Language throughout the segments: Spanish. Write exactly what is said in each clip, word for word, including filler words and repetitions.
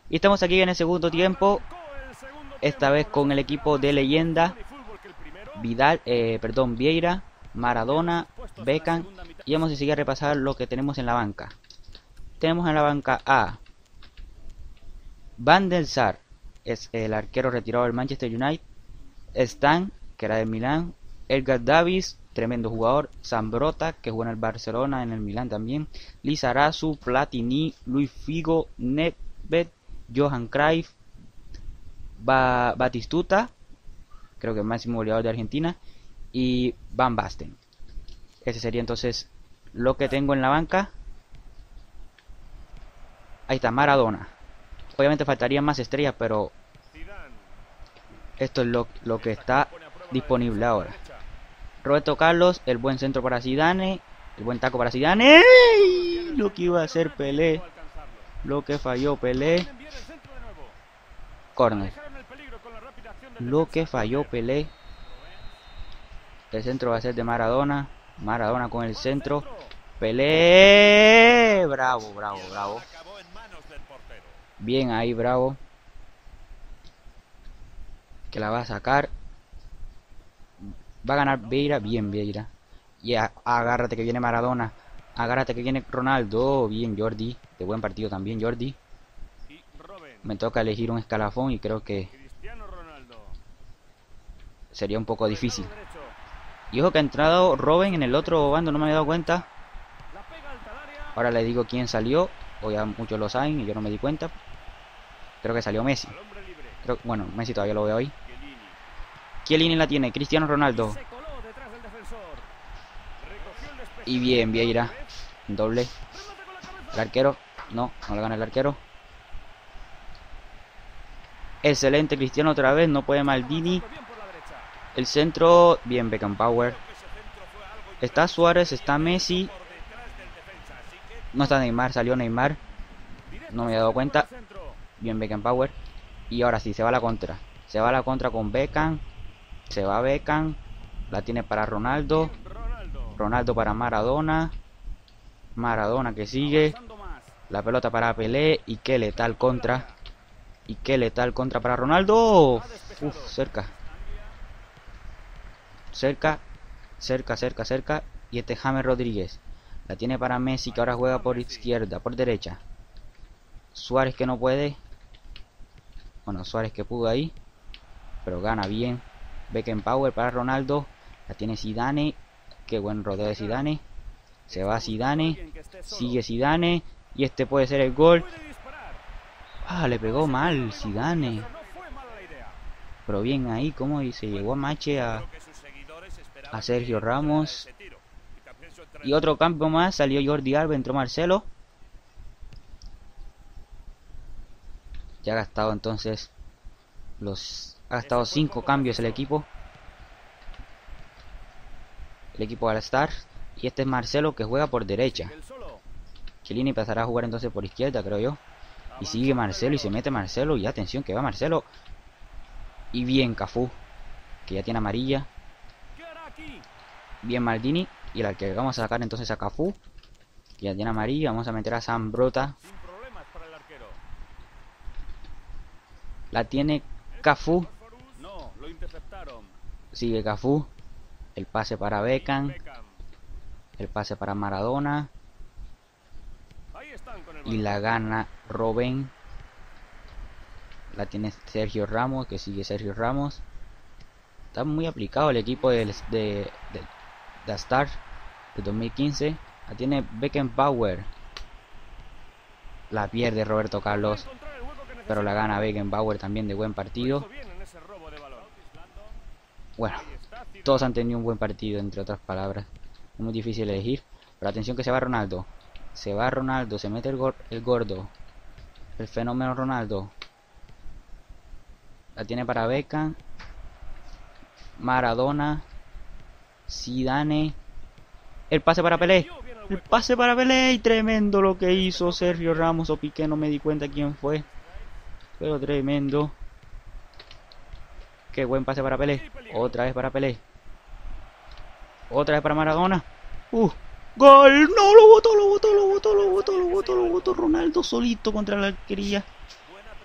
Y estamos aquí en el segundo tiempo, esta vez con el equipo de leyenda, Vidal, eh, perdón, Vieira, Maradona, Beckham, y vamos a seguir a repasar lo que tenemos en la banca. Tenemos en la banca a Van der Sar, es el arquero retirado del Manchester United, Stan, que era del Milán, Edgar Davis, tremendo jugador, Zambrotta, que jugó en el Barcelona, en el Milán también, Lizarazu, Platini, Luis Figo, Nedved, Johan Cruyff, ba Batistuta, creo que el máximo goleador de Argentina, y Van Basten. Ese sería entonces lo que tengo en la banca. Ahí está, Maradona. Obviamente faltarían más estrellas, pero esto es lo, lo que está disponible ahora. Roberto Carlos, el buen centro para Zidane, el buen taco para Zidane. ¡Ey! Lo que iba a hacer Pelé, lo que falló Pelé. Corner. Lo que falló Pelé. El centro va a ser de Maradona. Maradona con el centro. Pelé. Bravo, bravo, bravo. Bien ahí, bravo. Que la va a sacar. Va a ganar Vieira. Bien, Vieira. Y a, agárrate que viene Maradona. Agárrate que viene Ronaldo. Bien, Jordi. De buen partido también, Jordi. Me toca elegir un escalafón y creo que sería un poco difícil. Y ojo que ha entrado Robben en el otro bando, no me había dado cuenta. Ahora le digo quién salió. O ya muchos lo saben y yo no me di cuenta. Creo que salió Messi. Creo, bueno, Messi todavía lo veo ahí. Chiellini la tiene, Cristiano Ronaldo. Y bien, Vieira. Doble. El arquero. No, no le gana el arquero. Excelente, Cristiano otra vez. No puede Maldini. El centro. Bien, Beckenbauer. Está Suárez, está Messi. No está Neymar, salió Neymar. No me había dado cuenta. Bien, Beckenbauer. Y ahora sí, se va a la contra. Se va a la contra con Beckham. Se va Beckham. La tiene para Ronaldo. Ronaldo para Maradona. Maradona que sigue. La pelota para Pelé. Y qué letal contra. Y qué letal contra para Ronaldo. Uf, cerca. Cerca. Cerca, cerca, cerca. Y este James Rodríguez. La tiene para Messi que ahora juega por izquierda, por derecha. Suárez que no puede. Bueno, Suárez que pudo ahí. Pero gana bien. Beckenbauer para Ronaldo. La tiene Zidane. Qué buen rodeo de Zidane. Se va Zidane. Sigue Zidane. Y este puede ser el gol. Ah, le pegó mal Zidane. Pero bien ahí, como se llegó a mache a, a Sergio Ramos. Y otro cambio más, salió Jordi Alba, entró Marcelo. Ya ha gastado entonces los ha gastado cinco cambios el equipo. El equipo All Star. Y este es Marcelo que juega por derecha. Chiellini pasará a jugar entonces por izquierda, creo yo. Y sigue Marcelo y se mete Marcelo. Y atención que va Marcelo. Y bien Cafú, que ya tiene amarilla. Bien Maldini. Y el que vamos a sacar entonces a Cafú, que ya tiene amarilla. Vamos a meter a Zambrotta. La tiene Cafú. Sigue Cafú. El pase para Beckham. El pase para Maradona. Y la gana Robben. La tiene Sergio Ramos, que sigue Sergio Ramos. Está muy aplicado el equipo de, de, de, de Star de dos mil quince. La tiene Beckenbauer. La pierde Roberto Carlos. Pero la gana Beckenbauer también de buen partido. Bueno, todos han tenido un buen partido, entre otras palabras. Es muy difícil elegir. Pero atención que se va Ronaldo. Se va Ronaldo, se mete el, gor el gordo. El fenómeno Ronaldo. La tiene para Beckham. Maradona. Zidane. El pase para Pelé. El pase para Pelé. Y tremendo lo que hizo Sergio Ramos o Piqué. No me di cuenta quién fue. Pero tremendo. Qué buen pase para Pelé. Otra vez para Pelé. Otra vez para Maradona. Uh. ¡Gol! ¡No! Lo botó, lo botó, lo botó, lo botó, lo botó, lo botó Ronaldo solito contra la arquería.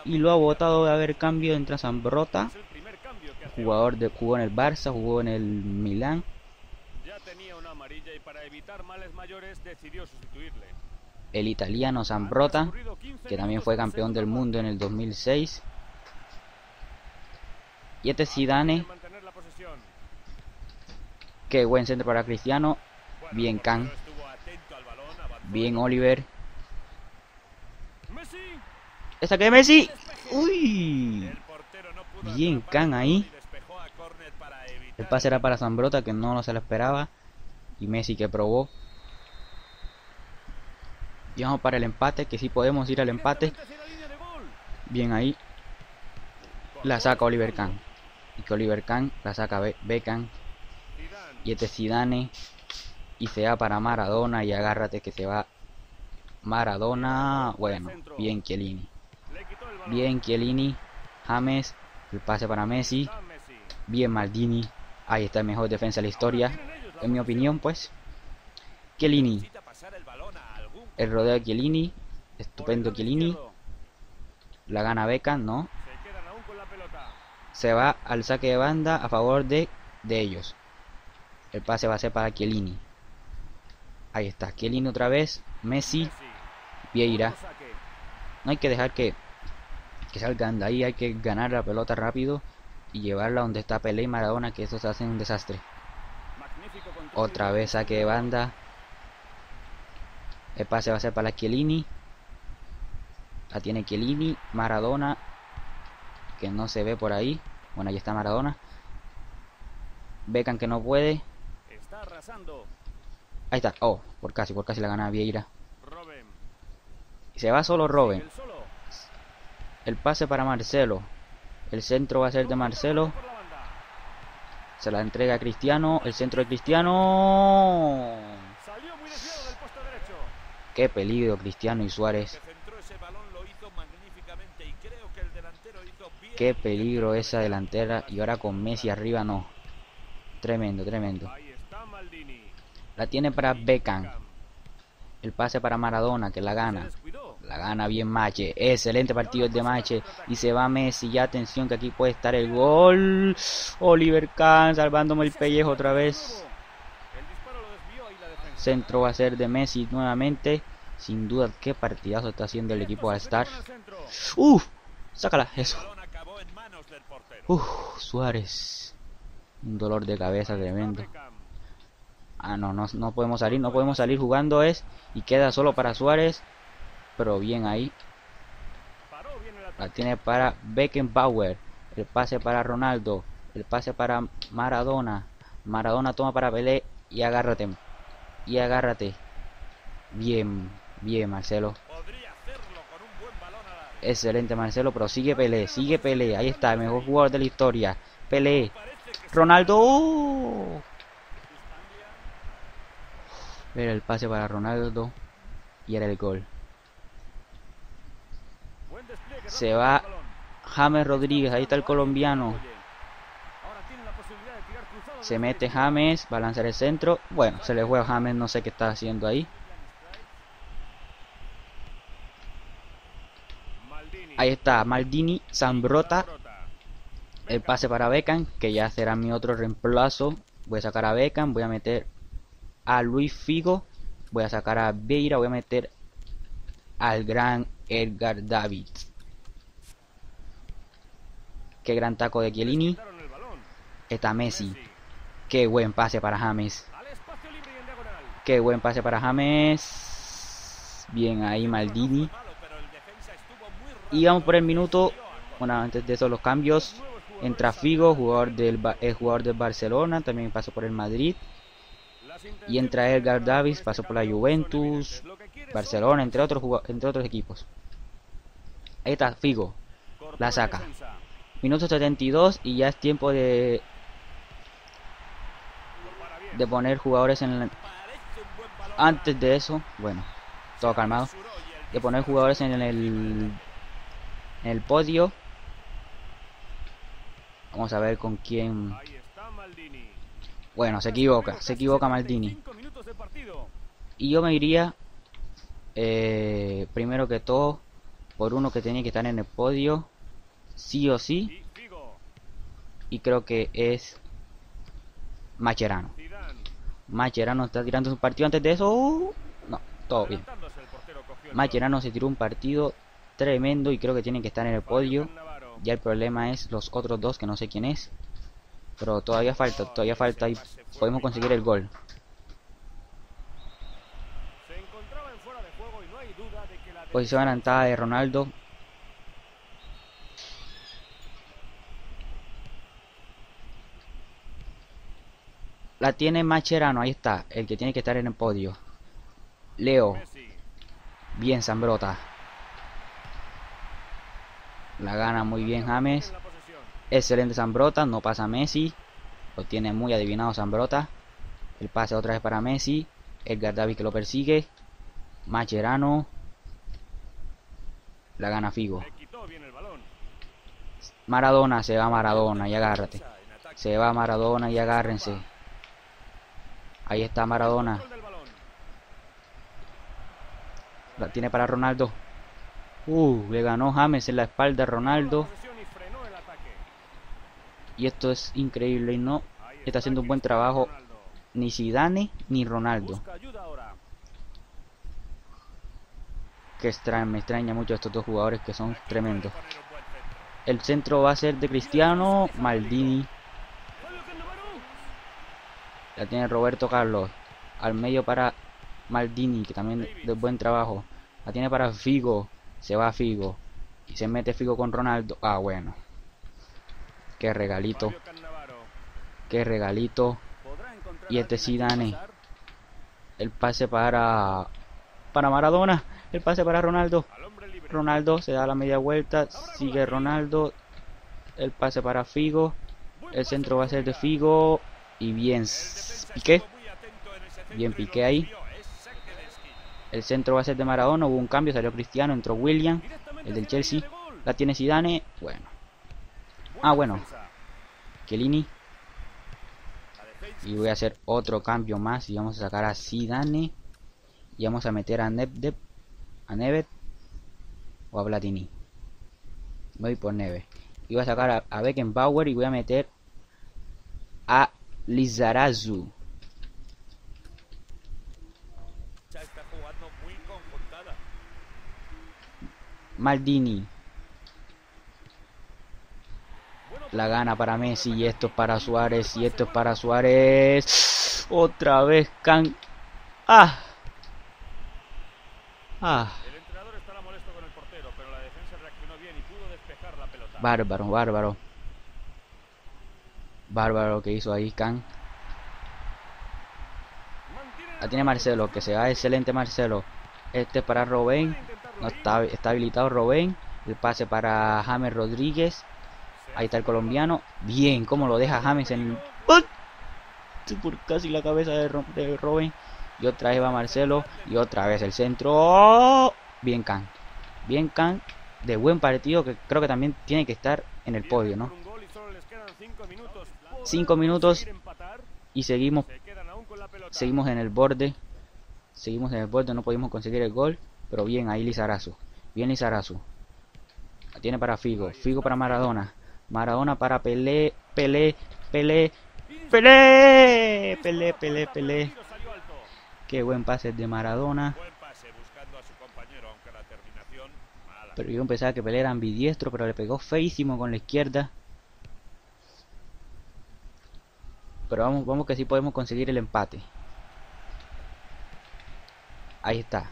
y lo ha votado de haber cambio. Entra Zambrotta, jugador de jugó en el Barça, jugó en el Milán. Ya tenía una amarilla y para evitar males mayores decidió sustituirle. El italiano Zambrotta, que también fue campeón del mundo en el dos mil seis. Y este Zidane. Qué buen centro para Cristiano. Bien Can. Bien Oliver. Esta que Messi. Uy. Bien Can ahí. El pase era para Zambrotta, que no, no se lo esperaba. Y Messi que probó. Y vamos para el empate, que sí podemos ir al empate. Bien ahí. La saca Oliver Kahn. Y que Oliver Kahn la saca Be Beckham. Y este Zidane. Y se va para Maradona. Y agárrate que se va Maradona. Bueno, bien Chiellini. Bien Chiellini. James. El pase para Messi. Bien Maldini. Ahí está el mejor defensa de la historia, en mi opinión, pues. Chiellini. El rodeo de Chiellini. Estupendo Chiellini. La gana Beckham, ¿no? Se va al saque de banda a favor de, de ellos. El pase va a ser para Chiellini. Ahí está, Chiellini otra vez. Messi. Vieira. No hay que dejar que, que salgan de ahí. Hay que ganar la pelota rápido y llevarla donde está Pelé y Maradona, que eso se hace un desastre. Otra vez saque de banda. El pase va a ser para Chiellini. La tiene Chiellini. Maradona, que no se ve por ahí. Bueno, ahí está Maradona. Beckham, que no puede. Ahí está. Oh, por casi, por casi la gana Vieira. Y se va solo Robben. El pase para Marcelo. El centro va a ser de Marcelo. Se la entrega a Cristiano. El centro de Cristiano. Qué peligro Cristiano y Suárez. Qué peligro esa delantera. Y ahora con Messi arriba, no. Tremendo, tremendo. La tiene para Beckham. El pase para Maradona, que la gana. La gana bien Mache. Excelente partido de Mache. Y se va Messi. Ya atención que aquí puede estar el gol. Oliver Kahn salvándome el pellejo otra vez. Centro va a ser de Messi nuevamente. Sin duda, qué partidazo está haciendo el equipo All Star. Uff, sácala, eso. Uff, Suárez. Un dolor de cabeza tremendo. Ah, no, no, no podemos salir, no podemos salir jugando es. Y queda solo para Suárez. Pero bien ahí. La tiene para Beckenbauer. El pase para Ronaldo. El pase para Maradona. Maradona toma para Pelé. Y agárrate. Y agárrate. Bien, bien Marcelo. Excelente Marcelo. Pero sigue Pelé, sigue Pelé. Ahí está, el mejor jugador de la historia. Pelé. Ronaldo. ¡Oh! Era el pase para Ronaldo. Y era el gol. Se va James Rodríguez. Ahí está el colombiano. Se mete James. Va a lanzar el centro. Bueno, se le juega a James. No sé qué está haciendo ahí. Ahí está Maldini. Zambrotta. El pase para Beckham, que ya será mi otro reemplazo. Voy a sacar a Beckham. Voy a meter a Luis Figo. Voy a sacar a Vieira. Voy a meter al gran Edgar Davids. Qué gran taco de Chiellini. Está Messi. Qué buen pase para James. Qué buen pase para James. Bien ahí Maldini. Y vamos por el minuto. Bueno, antes de eso los cambios. Entra Figo, jugador del, el jugador del Barcelona. También pasó por el Madrid. Y entra Edgar Davids, pasó por la Juventus, Barcelona, entre otros, entre otros equipos. Ahí está Figo. La saca. Minuto setenta y dos y ya es tiempo de de poner jugadores en el, antes de eso, bueno, todo calmado, de poner jugadores en el en el podio. Vamos a ver con quién. Bueno, se equivoca, se equivoca Maldini. Y yo me iría eh, primero que todo por uno que tenía que estar en el podio, sí o sí, y creo que es Mascherano. Mascherano está tirando un partido antes de eso. Uh, no, todo bien. Mascherano se tiró un partido tremendo y creo que tiene que estar en el podio. Ya el problema es los otros dos que no sé quién es, pero todavía falta, todavía falta y podemos conseguir el gol. Posición adelantada de Ronaldo. La tiene Mascherano, ahí está, el que tiene que estar en el podio. Leo. Bien, Zambrotta. La gana muy bien James. Excelente Zambrotta, no pasa Messi. Lo tiene muy adivinado Zambrotta. El pase otra vez para Messi. Edgar Davids que lo persigue. Mascherano. La gana Figo. Maradona, se va Maradona y agárrate. Se va Maradona y agárrense. Ahí está Maradona. La tiene para Ronaldo. Uh, le ganó James en la espalda a Ronaldo. Y esto es increíble y no está haciendo un buen trabajo ni Zidane ni Ronaldo. Que extraña, me extraña mucho estos dos jugadores que son tremendos. El centro va a ser de Cristiano. Maldini. La tiene Roberto Carlos. Al medio para Maldini, que también de buen trabajo. La tiene para Figo. Se va Figo. Y se mete Figo con Ronaldo. Ah, bueno. Qué regalito. Qué regalito. Y este Zidane. El pase para... Para Maradona. El pase para Ronaldo. Ronaldo se da la media vuelta. Sigue Ronaldo. El pase para Figo. El centro va a ser de Figo. Y bien Piqué. Bien Piqué ahí. El centro va a ser de Maradona. Hubo un cambio. Salió Cristiano. Entró William. El del Chelsea. La tiene Zidane. Bueno. Ah, bueno. Chiellini. Y voy a hacer otro cambio más. Y vamos a sacar a Zidane. Y vamos a meter a Nedved. A Nedved. O a Platini. Voy por Nedved. Y voy a sacar a, a Beckenbauer. Y voy a meter a Lizarazu. Maldini. La gana para Messi. Y esto es para Suárez. Y esto es para Suárez. Otra vez Can. Ah. Ah. Bárbaro, bárbaro. Bárbaro que hizo ahí Can. La tiene Marcelo, que se va excelente Marcelo. Este es para Robben. No está, está habilitado Robben. El pase para James Rodríguez. Ahí está el colombiano. Bien, como lo deja James en... ¡Oh! Por casi la cabeza de, Ro de Robben. Y otra vez va Marcelo. Y otra vez el centro. ¡Oh! Bien Can. Bien Can. De buen partido, que creo que también tiene que estar en el podio, ¿no? Cinco minutos. Y seguimos. Seguimos en el borde. Seguimos en el borde. No pudimos conseguir el gol. Pero bien, ahí Lizarazu. Bien Lizarazu. La tiene para Figo. Figo para Maradona. Maradona para Pelé. Pelé. Pelé. Pelé. Pelé, Pelé, Pelé. Qué buen pase de Maradona. Pero yo pensaba que Pelé era ambidiestro, pero le pegó feísimo con la izquierda. Pero vamos, vamos que sí podemos conseguir el empate. Ahí está.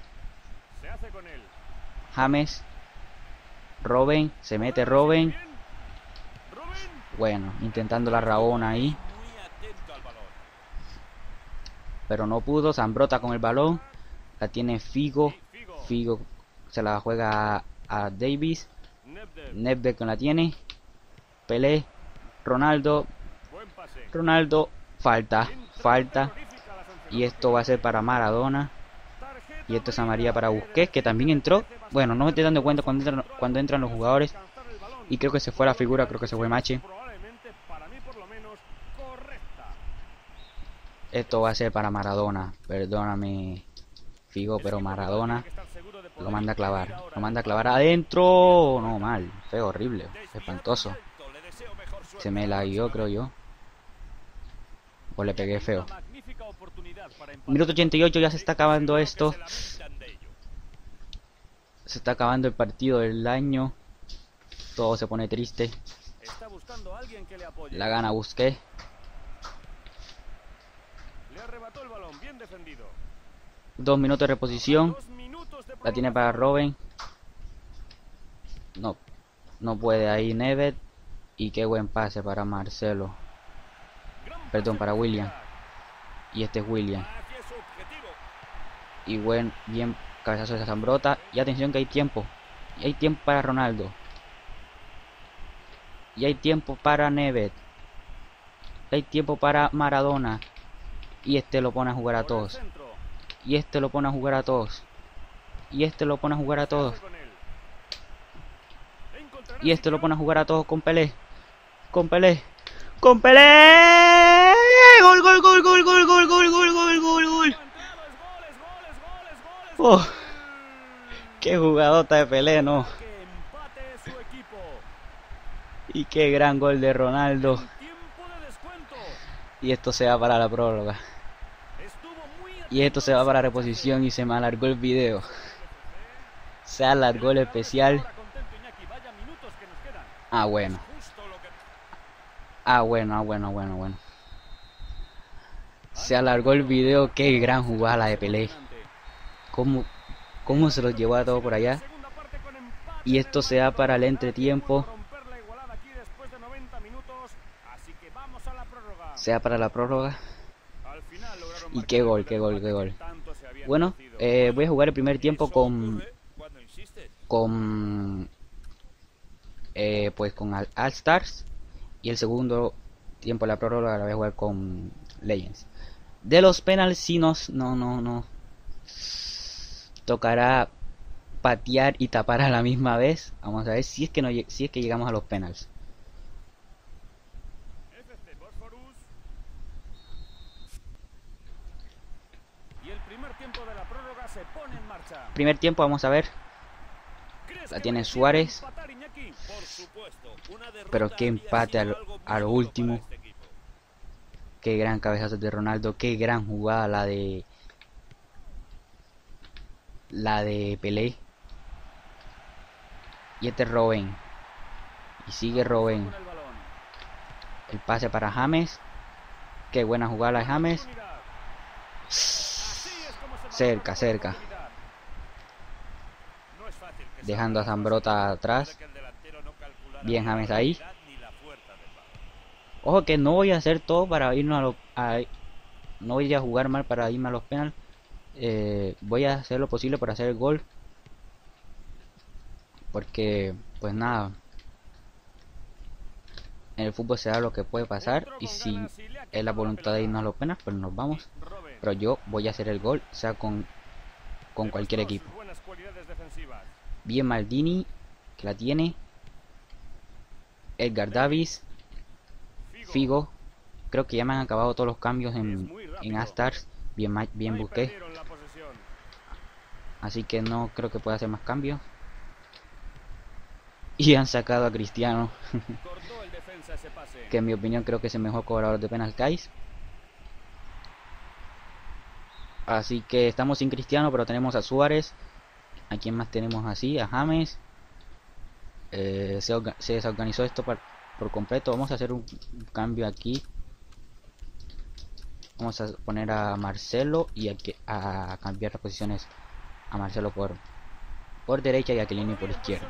James. Robben. Se mete Robben. Bueno, intentando la rabona ahí. Pero no pudo. Zambrotta con el balón. La tiene Figo. Figo se la juega a, a Davies. Nedved con la tiene. Pelé. Ronaldo. Ronaldo. Falta. Falta. Y esto va a ser para Maradona. Y esto es amarilla para Busquets, que también entró. Bueno, no me estoy dando cuenta cuando entran, cuando entran los jugadores. Y creo que se fue la figura. Creo que se fue Mache. Esto va a ser para Maradona. Perdóname, Figo, pero Maradona Lo manda a clavar. Lo manda a clavar adentro. No, mal. Feo, horrible. Espantoso. Se me la guió, creo yo. O le pegué feo. Minuto ochenta y ocho, ya se está acabando esto. Se está acabando el partido del año. Todo se pone triste. La gana Busqué. Dos minutos de reposición. La tiene para Robben. No, no puede ahí Neves. Y qué buen pase para Marcelo. Perdón, para William. Y este es William. Y buen, bien cabezazo de Zambrota. Y atención que hay tiempo. Y hay tiempo para Ronaldo. Y hay tiempo para Neves. Y hay tiempo para Maradona. Y este lo pone a jugar a todos. Y este lo pone a jugar a todos. Y este lo pone a jugar a todos. Y este lo pone a jugar a todos con Pelé. Con Pelé. Con Pelé. Gol, gol, gol, gol, gol, gol, gol, gol, gol, gol, gol. Oh, qué jugadota de Pelé, no. Y qué gran gol de Ronaldo. Y esto se va para la prórroga. Y esto se va para la reposición y se me alargó el video. Se alargó el especial. Ah, bueno. Ah, bueno, ah, bueno, bueno, bueno. Se alargó el video. Qué gran jugada la de Pelé. Cómo, cómo se los llevó a todo por allá. Y esto se va para el entretiempo. Se va para la prórroga. Y qué gol, qué gol, qué gol. Bueno, eh, voy a jugar el primer tiempo con... Con... Eh, pues con All Stars. Y el segundo tiempo de la prórroga la voy a jugar con Legends. De los penales sí nos... No, no, no. Tocará patear y tapar a la misma vez. Vamos a ver si es que no si es que llegamos a los penales. Primer tiempo, vamos a ver. La tiene Suárez. Pero qué empate a lo, a lo último. Qué gran cabezazo de Ronaldo. Qué gran jugada la de... La de Pelé. Y este es Robben. Y sigue Robben. El pase para James. Qué buena jugada la de James. Cerca, cerca. Dejando a Zambrota atrás. Bien James ahí. Ojo que no voy a hacer todo para irnos a los... A, no voy a jugar mal para irme a los penales. Eh, voy a hacer lo posible para hacer el gol. Porque, pues nada. En el fútbol se da lo que puede pasar. Y si es la voluntad de irnos a los penales, pues nos vamos. Pero yo voy a hacer el gol, sea con, con cualquier equipo. Bien Maldini, que la tiene. Edgar Davis. Figo. Creo que ya me han acabado todos los cambios en, en All Stars. Bien, bien Busqué. Así que no creo que pueda hacer más cambios. Y han sacado a Cristiano. Que en mi opinión creo que es el mejor cobrador de penal que hay. Así que estamos sin Cristiano, pero tenemos a Suárez. ¿A quién más tenemos así? A James. Eh, se, se desorganizó esto por, por completo. Vamos a hacer un, un cambio aquí. Vamos a poner a Marcelo y a, a cambiar las posiciones a Marcelo por, por derecha y a Chiellini por izquierda.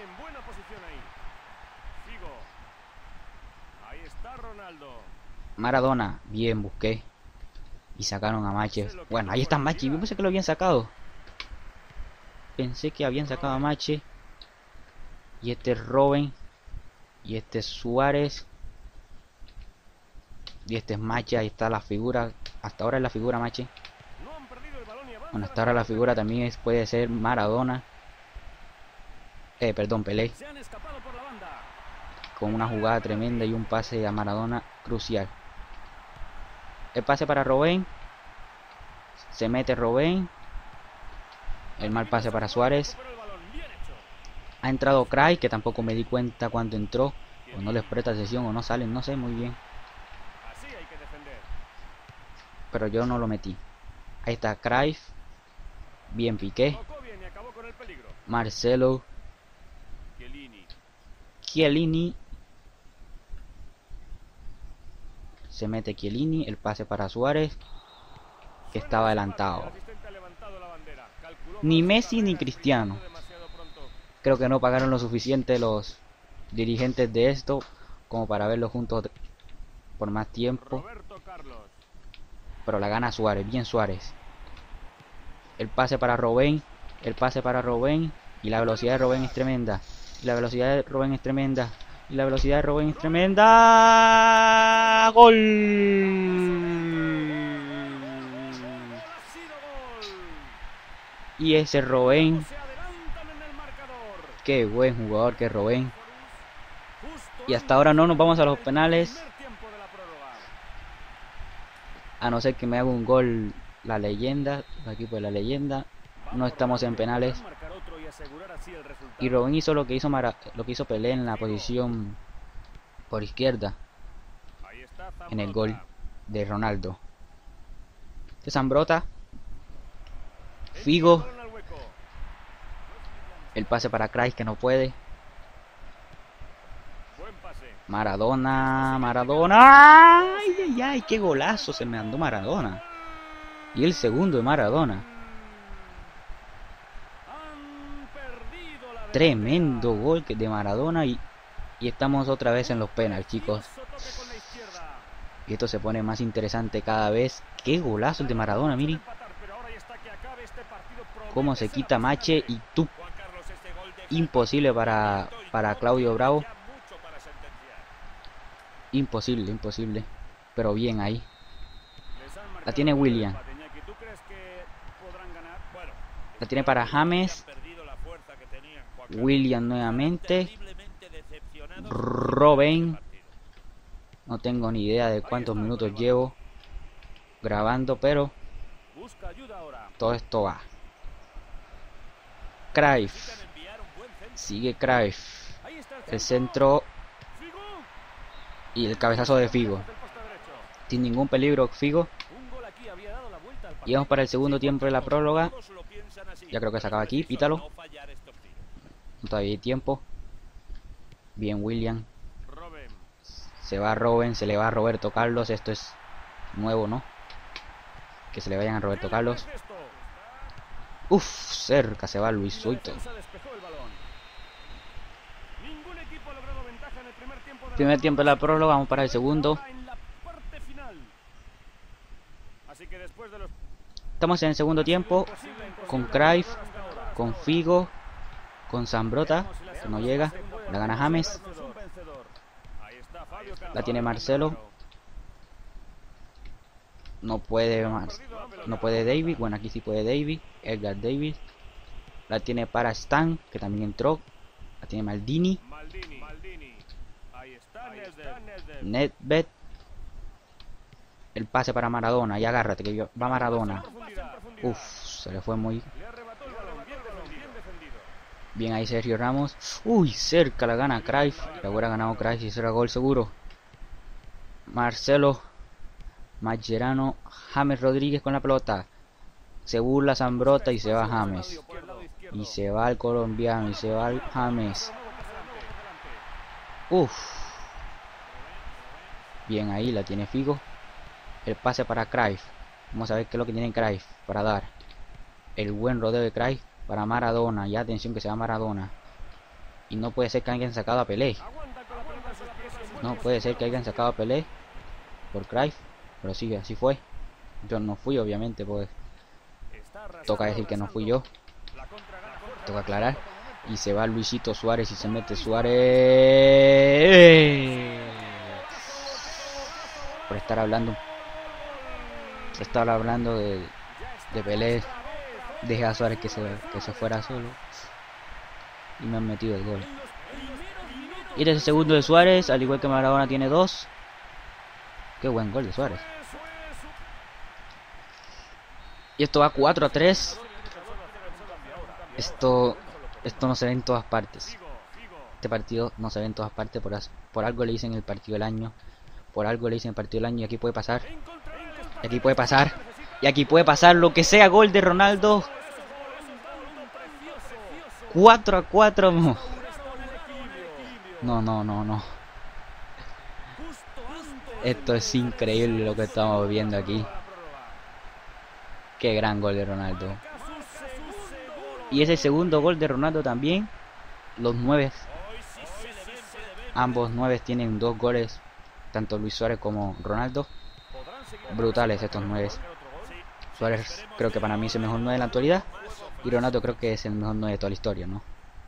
Maradona, bien Busqué. Y sacaron a Mache. Bueno, ahí está Mache. Yo pensé que lo habían sacado. Pensé que habían sacado a Mache. Y este es Robben. Y este es Suárez. Y este es Mache. Ahí está la figura. Hasta ahora es la figura Mache. Bueno, hasta ahora la figura también es, puede ser Maradona. Eh, perdón, Pelé. Con una jugada tremenda y un pase a Maradona crucial. El pase para Robben. Se mete Robben. El mal pase para Suárez. Ha entrado Cry, que tampoco me di cuenta cuando entró. O no les presta atención o no salen, no sé muy bien. Pero yo no lo metí. Ahí está Cry. Bien Piqué. Marcelo. Chiellini. Se mete Chiellini. El pase para Suárez, que estaba adelantado. Ni Messi ni Cristiano. Creo que no pagaron lo suficiente los dirigentes de esto como para verlo juntos por más tiempo. Pero la gana Suárez, bien Suárez. El pase para Robben, el pase para Robben. Y la velocidad de Robben es tremenda. Y la velocidad de Robben es tremenda. Y la velocidad de Robben es tremenda. ¡Gol! Y ese Robben. Qué buen jugador que Robben. Y hasta ahora no nos vamos a los penales. A no ser que me haga un gol la leyenda. Aquí pues la leyenda. No estamos en penales. Y Robben hizo lo que hizo Mara, lo que hizo Pelé en la posición por izquierda. En el gol de Ronaldo. De Zambrotta. Figo. El pase para Cry, que no puede. Maradona, Maradona. Ay, ay, ay, qué golazo se me andó Maradona. Y el segundo de Maradona. Tremendo gol que de Maradona. Y, y estamos otra vez en los penales, chicos. Y esto se pone más interesante cada vez. Qué golazo el de Maradona, miren. Cómo se quita Mache y tú. Imposible para, para Claudio Bravo. Imposible, imposible. Pero bien ahí. La tiene William. La tiene para James. William nuevamente. Robben. No tengo ni idea de cuántos minutos llevo grabando, pero todo esto va. Cruyff. Sigue Cruyff. El centro. Y el cabezazo de Figo. Sin ningún peligro Figo. Y vamos para el segundo tiempo de la próloga. Ya creo que se acaba aquí. Pítalo. Todavía hay tiempo. Bien William. Se va Robben. Se le va a Roberto Carlos. Esto es nuevo, ¿no? Que se le vayan a Roberto Carlos. Uf, cerca se va Luis Suito. Primer tiempo de la próloga, vamos para el segundo. Estamos en el segundo tiempo con Cruyff, con Figo, con Zambrotta, que no llega. La gana James. La tiene Marcelo. No puede más. No puede David. Bueno, aquí sí puede David. Edgar David. La tiene para Stan, que también entró. La tiene Maldini. Nedved. El pase para Maradona. Y agárrate que va Maradona. Uf, se le fue muy bien ahí Sergio Ramos. Uy, cerca la gana Cruyff. La hubiera ganado Cruyff y será gol seguro. Marcelo. Mascherano. James Rodríguez con la pelota. Se burla Zambrotta y se va James. Y se va el colombiano. Y se va el James. Uf. Bien ahí, la tiene Figo. El pase para Cruyff. Vamos a ver qué es lo que tiene Cruyff para dar. El buen rodeo de Cruyff para Maradona. Y atención que se va Maradona. Y no puede ser que hayan sacado a Pelé. No puede ser que hayan sacado a Pelé por Cruyff. Pero sí, así fue. Yo no fui, obviamente, pues. Toca decir que no fui yo. Toca aclarar. Y se va Luisito Suárez y se mete Suárez. Por estar hablando. Por estar hablando de, de Pelé. Dejé a Suárez que se, que se fuera solo. Y me han metido el gol. Y este es el segundo de Suárez. Al igual que Maradona tiene dos. Qué buen gol de Suárez. Y esto va cuatro a tres. Esto, esto no se ve en todas partes. Este partido no se ve en todas partes. Por, as- por algo le dicen el partido del año. Por algo le dicen el partido del año. Y aquí puede pasar. Y aquí puede pasar. Y aquí puede pasar lo que sea. Gol de Ronaldo. cuatro a cuatro. No, no, no, no. no. Esto es increíble lo que estamos viendo aquí. Qué gran gol de Ronaldo. Y ese segundo gol de Ronaldo también. Los nueve. Ambos nueve tienen dos goles. Tanto Luis Suárez como Ronaldo. Brutales estos nueve. Suárez creo que para mí es el mejor nueve de la actualidad. Y Ronaldo creo que es el mejor nueve de toda la historia, ¿no?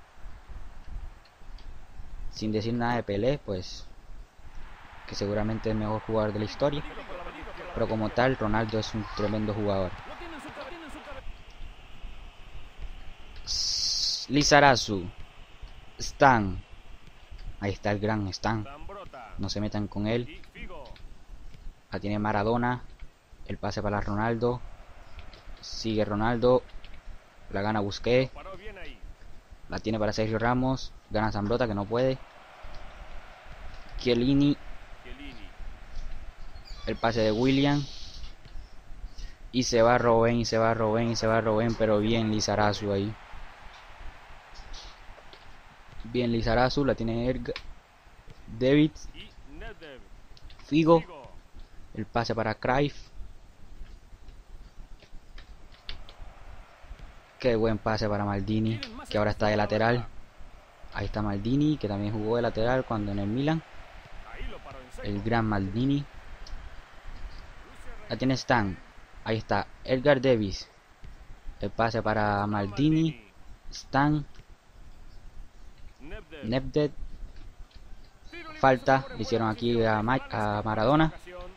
Sin decir nada de Pelé, pues... que seguramente es el mejor jugador de la historia. Pero como tal, Ronaldo es un tremendo jugador. Lizarazu. Stan. Ahí está el gran Stan. No se metan con él. La tiene Maradona. El pase para Ronaldo. Sigue Ronaldo. La gana Busquets. La tiene para Sergio Ramos. Gana Zambrota, que no puede. Chiellini. El pase de William. Y se va Robben, y se va Robben, y se va Robben. Pero bien Lizarazu ahí. Bien Lizarazu. La tiene Erga. David. Figo. El pase para Cruyff. Qué buen pase para Maldini, que ahora está de lateral. Ahí está Maldini, que también jugó de lateral cuando en el Milan. El gran Maldini. La tiene Stan. Ahí está Edgar Davis. El pase para Maldini. Stan. Nedved. Falta. Le hicieron aquí a, Ma a Maradona.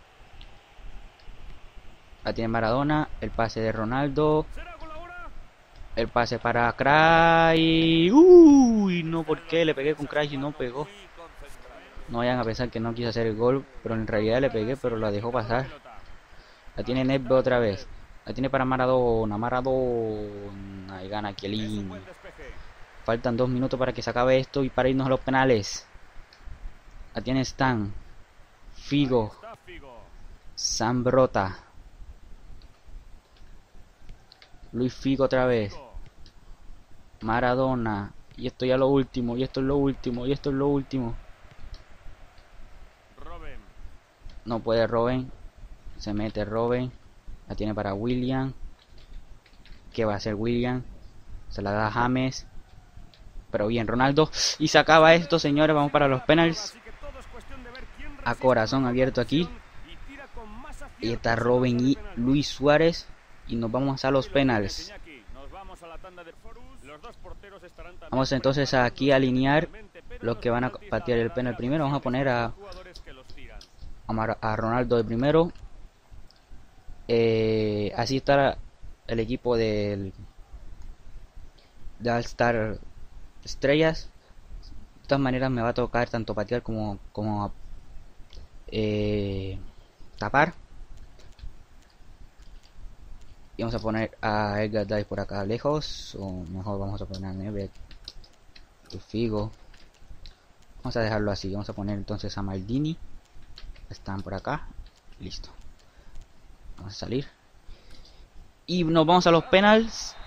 La tiene Maradona. El pase de Ronaldo. El pase para Cry. Uy, no, ¿por qué? Le pegué con Cry y no pegó. No vayan a pensar que no quiso hacer el gol, pero en realidad le pegué, pero la dejó pasar. La tiene Nedved otra vez. La tiene para Maradona. Maradona. Y gana Chiellini. Faltan dos minutos para que se acabe esto y para irnos a los penales. La tiene Stan. Figo. Zambrota. Luis Figo otra vez. Maradona. Y esto ya lo último. Y esto es lo último. Y esto es lo último. No puede Robben. Se mete Robben. La tiene para William. ¿Qué va a hacer William? Se la da a James. Pero bien, Ronaldo. Y se acaba esto, señores. Vamos para los penaltis. A corazón abierto aquí. Y está Robben y Luis Suárez. Y nos vamos a los penales. Vamos entonces aquí a alinear los que van a patear el penal primero. Vamos a poner a, a, a Ronaldo de primero. Eh, así está el equipo del de All Star Estrellas. De todas maneras me va a tocar tanto patear como, como eh, tapar. Y vamos a poner a Edgar Davis por acá lejos. O mejor vamos a poner a Nedved. Figo. Vamos a dejarlo así. Vamos a poner entonces a Maldini. Están por acá. Listo. Vamos a salir. Y nos vamos a los penals.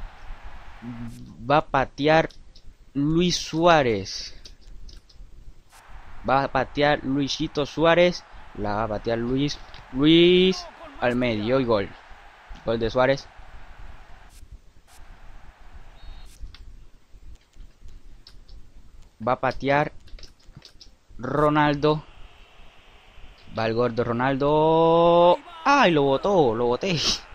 Va a patear Luis Suárez. Va a patear Luisito Suárez. La va a patear Luis. Luis al medio y gol. Gol de Suárez. Va a patear Ronaldo. Va el gordo Ronaldo. ¡Ay! Lo botó, lo boté.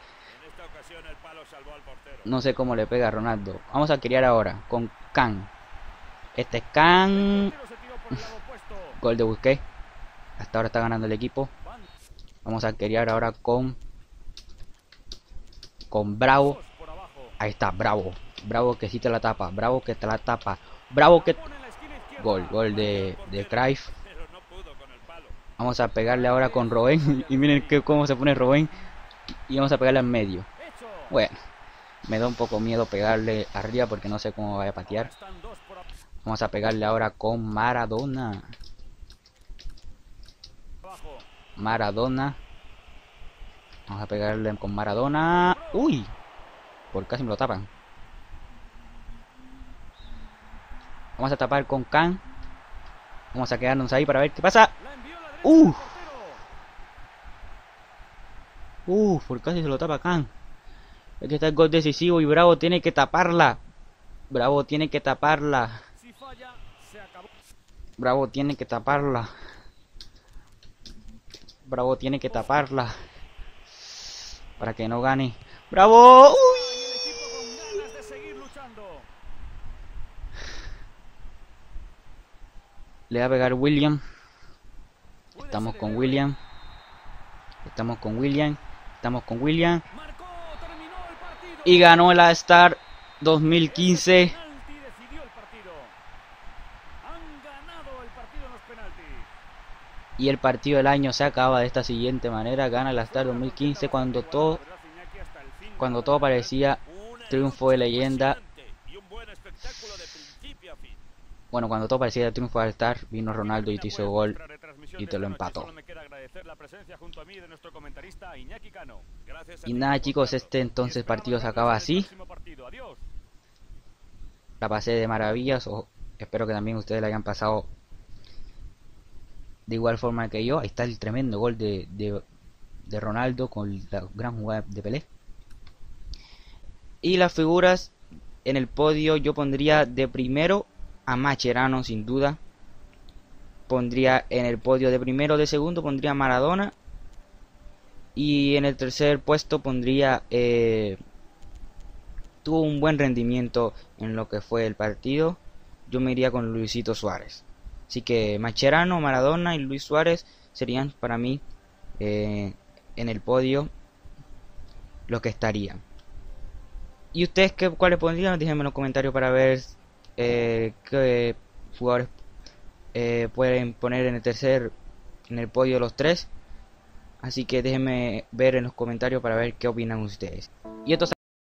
No sé cómo le pega a Ronaldo. Vamos a criar ahora con Can. Este es Can. Gol de Busquets. Hasta ahora está ganando el equipo. Vamos a criar ahora con Con Bravo. Ahí está, Bravo. Bravo que sí te la tapa. Bravo que te la tapa. Bravo que... Gol, gol de, de Cruyff. Vamos a pegarle ahora con Robben. Y miren que cómo se pone Robben. Y vamos a pegarle en medio. Bueno, Me da un poco miedo pegarle arriba porque no sé cómo vaya a patear. Vamos a pegarle ahora con Maradona. Maradona. Vamos a pegarle con Maradona. ¡Uy! Por casi me lo tapan. Vamos a tapar con Can. Vamos a quedarnos ahí para ver qué pasa. ¡Uh! ¡Uh! Por casi se lo tapa Can. Aquí está el gol decisivo y Bravo tiene que taparla. Bravo tiene que taparla. Bravo tiene que taparla. Bravo tiene que taparla. Para que no gane. ¡Bravo! ¡Uy! Le va a pegar William. Estamos con William. Estamos con William. Estamos con William. Y ganó el All-Star dos mil quince. Y el partido del año se acaba de esta siguiente manera. Gana el All-Star dos mil quince cuando todo cuando todo parecía triunfo de leyenda. Bueno, cuando todo parecía triunfo de All-Star, vino Ronaldo y te hizo gol y te lo empató. Y nada, chicos, este entonces partido se acaba así. La pasé de maravillas. O espero que también ustedes la hayan pasado de igual forma que yo. Ahí está el tremendo gol de, de, de Ronaldo con la gran jugada de Pelé. Y las figuras en el podio yo pondría de primero a Mascherano, sin duda. Pondría en el podio de primero, de segundo pondría a Maradona. Y en el tercer puesto pondría... Eh, tuvo un buen rendimiento en lo que fue el partido. Yo me iría con Luisito Suárez. Así que Mascherano, Maradona y Luis Suárez serían para mí eh, en el podio los que estarían. ¿Y ustedes qué, cuáles pondrían? Déjenme en los comentarios para ver eh, qué jugadores eh, pueden poner en el tercer, en el podio los tres. Así que déjenme ver en los comentarios para ver qué opinan ustedes. Y esto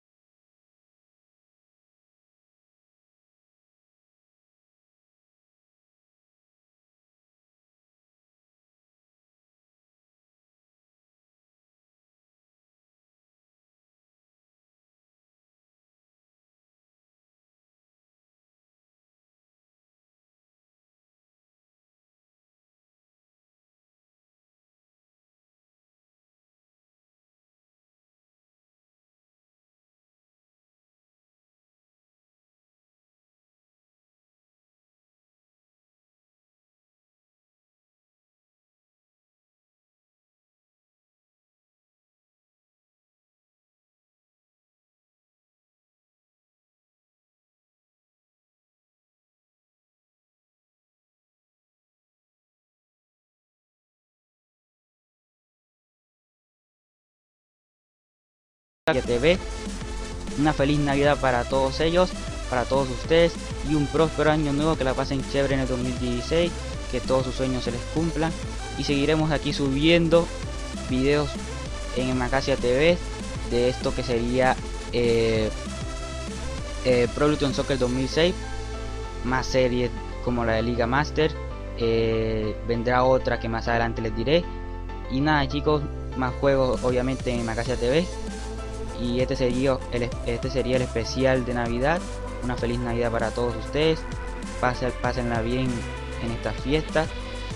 T V, una feliz Navidad para todos ellos, para todos ustedes y un próspero año nuevo, que la pasen chévere en el dos mil dieciséis, que todos sus sueños se les cumplan y seguiremos aquí subiendo videos en Macasia T V de esto que sería eh, eh, Pro Evolution Soccer dos mil seis, más series como la de Liga Master, eh, vendrá otra que más adelante les diré y nada chicos, más juegos obviamente en Macasia T V. Y este sería, el, este sería el especial de Navidad. Una feliz Navidad para todos ustedes. Pasen, pásenla bien en estas fiestas.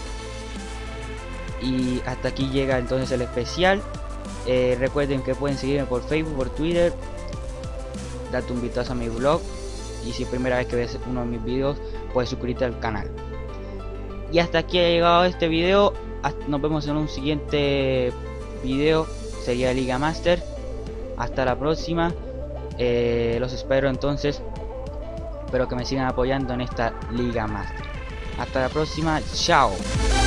Y hasta aquí llega entonces el especial. Eh, recuerden que pueden seguirme por Facebook, por Twitter. Date un vistazo a mi blog. Y si es primera vez que ves uno de mis videos, puedes suscribirte al canal. Y hasta aquí ha llegado este video. Nos vemos en un siguiente video. Sería Liga Master. Hasta la próxima, eh, los espero entonces, espero que me sigan apoyando en esta Liga Master. Hasta la próxima, chao.